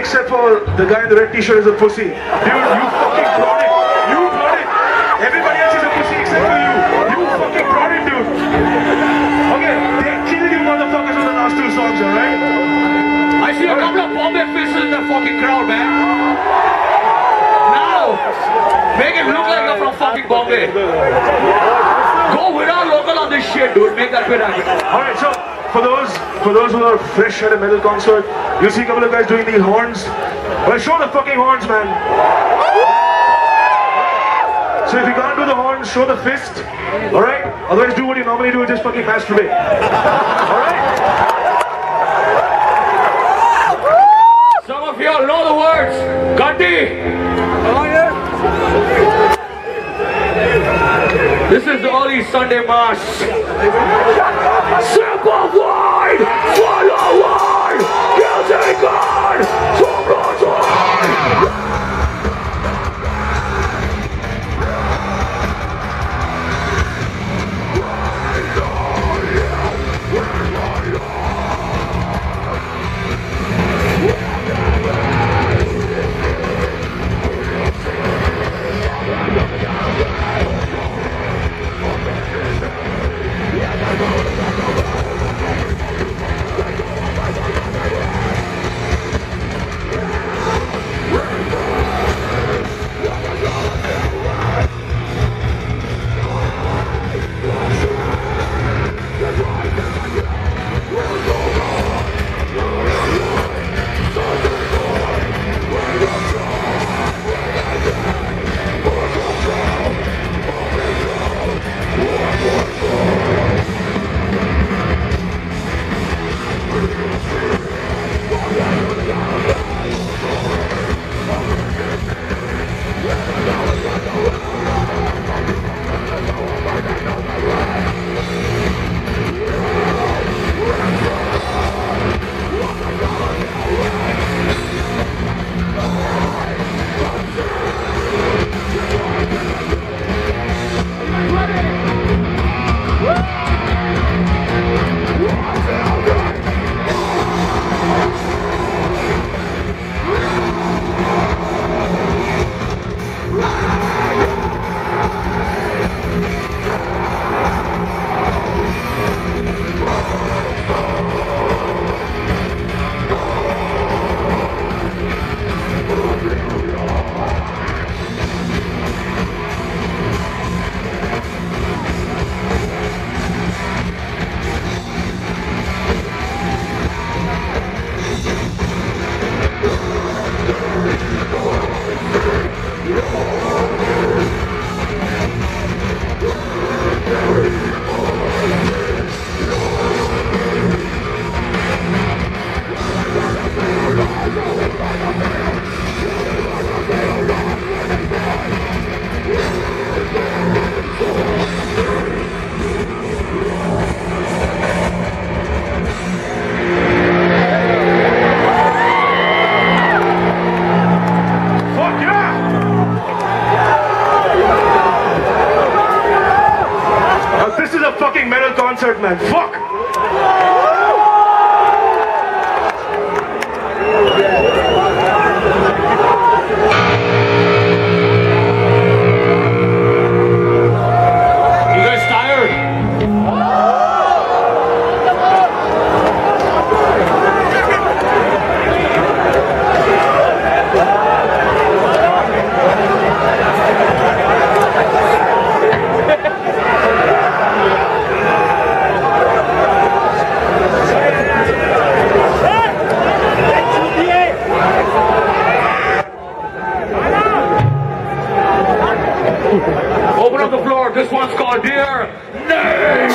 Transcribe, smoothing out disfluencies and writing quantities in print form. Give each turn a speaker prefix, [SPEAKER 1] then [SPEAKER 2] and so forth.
[SPEAKER 1] except for the guy in the red t-shirt is a pussy. Dude, you fucking brought it. You brought it. Everybody else is a pussy except for you. You fucking brought it, dude. Okay, they killed you motherfuckers with the last two songs, alright?
[SPEAKER 2] I see a couple of Bombay faces in the fucking crowd, man. Now, make it look like you're from fucking Bombay. Go without local on this shit, dude. Make that bit happen.
[SPEAKER 1] Alright, so for those who are fresh at a metal concert, you'll see a couple of guys doing these horns. Well, show the fucking horns, man. So if you can't do the horns, show the fist. Alright? Otherwise do what you normally do, just fucking masturbate. Alright?
[SPEAKER 2] Some of y'all know the words. Gandhi. This is the early Sunday Mass. Sip of wine, swallow wine, guilty God, so brought wine.
[SPEAKER 1] Concert, man. Fuck!
[SPEAKER 2] You guys tired? Open up the floor. This one's called Dear Name.